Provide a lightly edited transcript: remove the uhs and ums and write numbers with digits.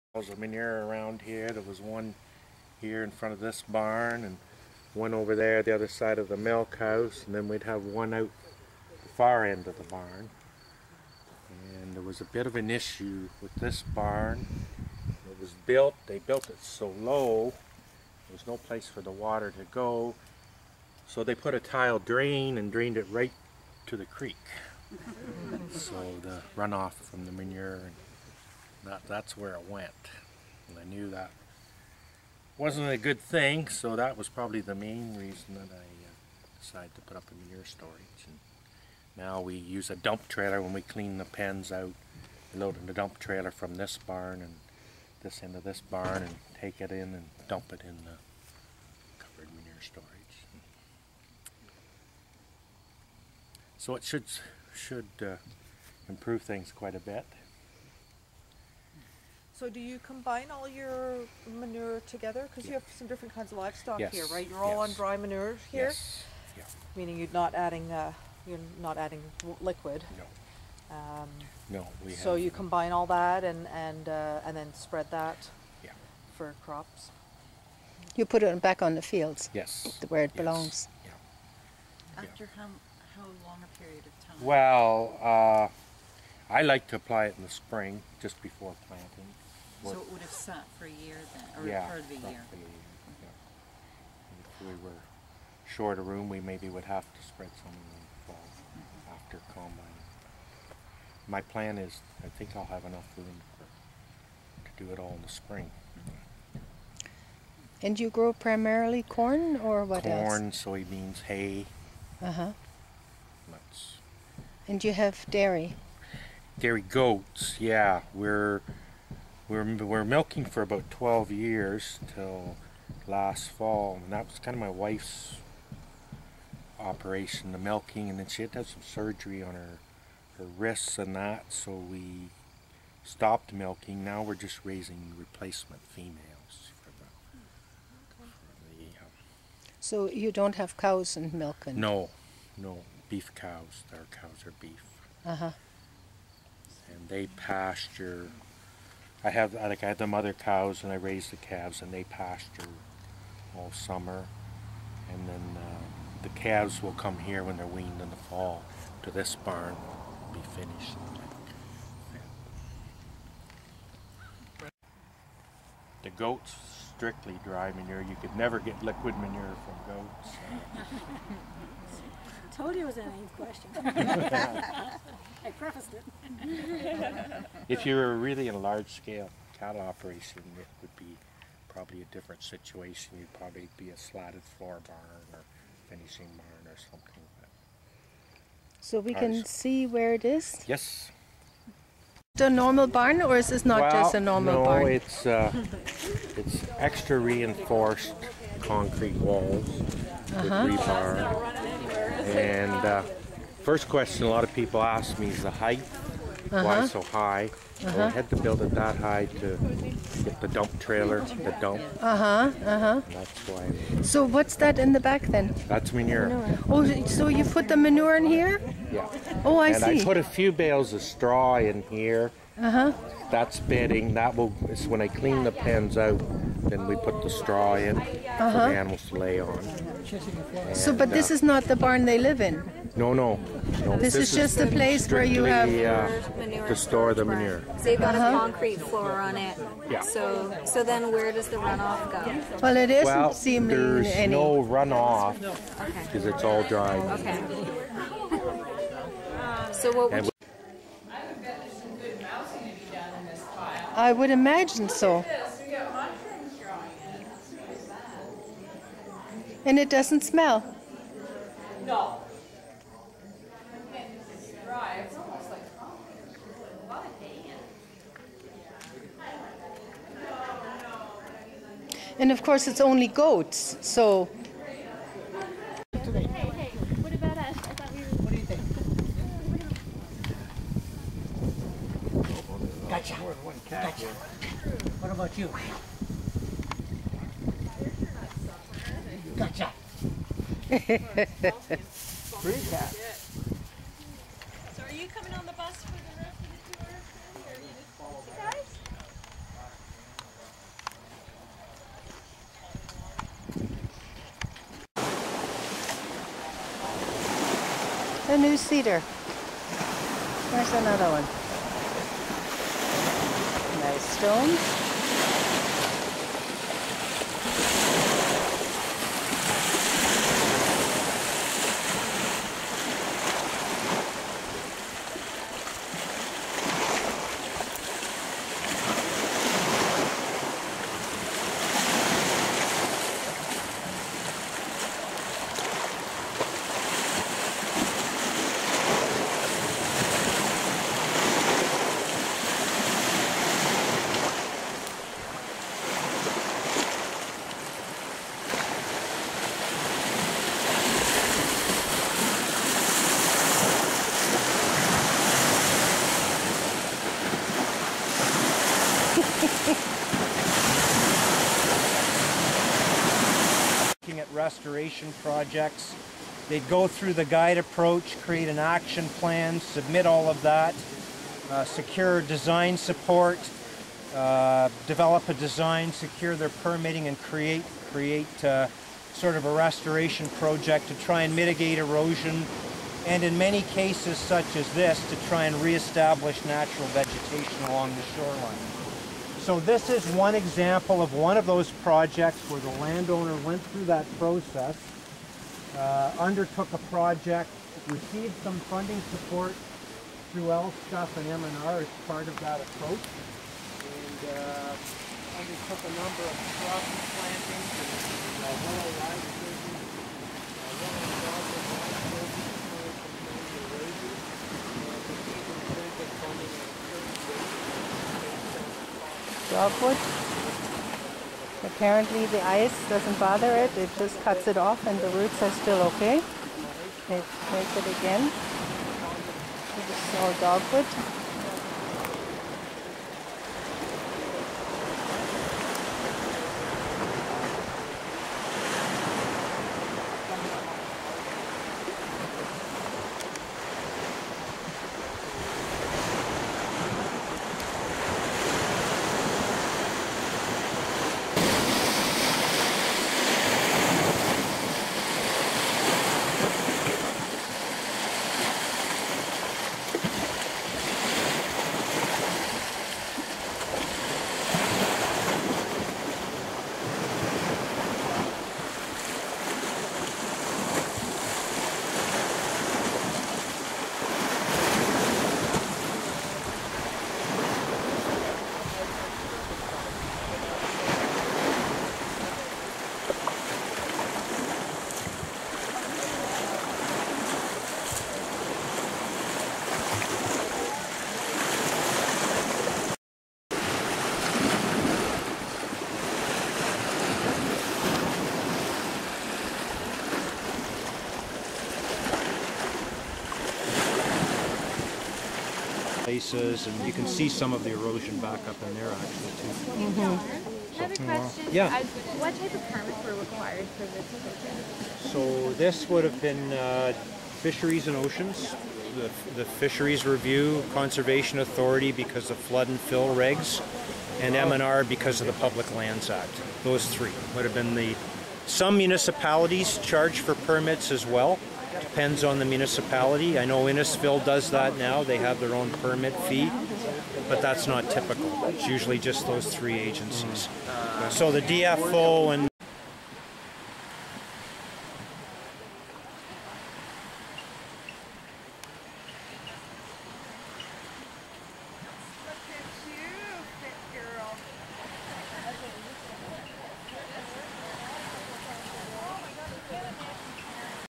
Of manure around here. There was one here in front of this barn and one over there the other side of the milk house, and then we'd have one out the far end of the barn. And there was a bit of an issue with this barn. It was built, they built it so low, there was no place for the water to go, so they put a tile drain and drained it right to the creek. So the runoff from the manure, and that's where it went. And I knew that wasn't a good thing, so that was probably the main reason that I decided to put up a manure storage. And now we use a dump trailer when we clean the pens out. We load in the dump trailer from this barn and this end of this barn and take it in and dump it in the covered manure storage. So it should improve things quite a bit. So do you combine all your manure together? Because you have some different kinds of livestock here, right? You're all on dry manure here? Yes. Yeah. Meaning you're not adding liquid. No. No, we have. So you combine all that and then spread that for crops? You put it back on the fields? Yes. Where it belongs? Yeah. After how long a period of time? Well, I like to apply it in the spring, just before planting. So it would have sat for a year then, or part of the year? Yeah. If we were short a room, we maybe would have to spread some in the fall after combine. My plan is, I think I'll have enough room to do it all in the spring. And you grow primarily corn or what else? Corn, soybeans, hay. Uh-huh. Nuts. And you have dairy? Dairy goats, yeah. We're milking for about 12 years till last fall, and that was kind of my wife's operation, the milking, and then she had to have some surgery on her wrists and that, so we stopped milking. Now we're just raising replacement females for the So you don't have cows and milk? And no beef cows. Our cows are beef. Uh-huh. And they pasture. I had the mother cows, and I raise the calves, and they pasture all summer. And then the calves will come here when they're weaned in the fall to this barn, be finished. The goats, strictly dry manure. You could never get liquid manure from goats. Told you it was an naive question. I prefaced it. If you were really in a large-scale cattle operation, it would be probably a different situation. You'd probably be a slatted floor barn or finishing barn or something. So we can see where it is? Yes. Is it a normal barn, or is this not just a normal barn? No, it's extra reinforced concrete walls with rebar. And first question a lot of people ask me is the height. Why so high? Well, I had to build it that high to get the dump trailer to the dump. That's why. So what's that in the back then? That's manure. Oh, so you put the manure in here? Yeah. Oh, I see. And I put a few bales of straw in here. That's bedding. That will. It's when I clean the pens out, then we put the straw in for the animals to lay on. And, so, but this is not the barn they live in? No. This is just a place where you have to store the manure. So you've got a concrete floor on it. Yeah. So then where does the runoff go? Well, it isn't seeming there's any. no runoff because it's all dry. Okay. So what would you... I would imagine so. And it doesn't smell. No. And of course it's only goats, so... Hey, what about us? I thought we were... What do you think? Gotcha. Gotcha. What about you? Gotcha. Free cat. So are you coming on the bus for the rest of the tour? Or are you just guys? new cedar. There's another one. Nice stones. Looking at restoration projects, they'd go through the guide approach, create an action plan, submit all of that, secure design support, develop a design, secure their permitting, and create sort of a restoration project to try and mitigate erosion, and in many cases such as this, to try and reestablish natural vegetation along the shoreline. So this is one example of one of those projects where the landowner went through that process, undertook a project, received some funding support through LSTUF and M&R as part of that approach, and undertook a number of shrub plantings and willow rye divisions, willow and dogwood rye divisions, erosion, and received very good funding at a certain rate. Dogwood. Apparently the ice doesn't bother it, it just cuts it off and the roots are still okay. Let's make it again. This is all dogwood. Places, and you can see some of the erosion back up in there actually too. I have a question. Yeah. What type of permits were required for this project? So this would have been Fisheries and Oceans, the Fisheries Review, Conservation Authority because of flood and fill regs, and M&R because of the Public Lands Act. Those three would have been some municipalities charge for permits as well. Depends on the municipality. I know Innisfil does that now. They have their own permit fee, but that's not typical. It's usually just those three agencies. So the DFO and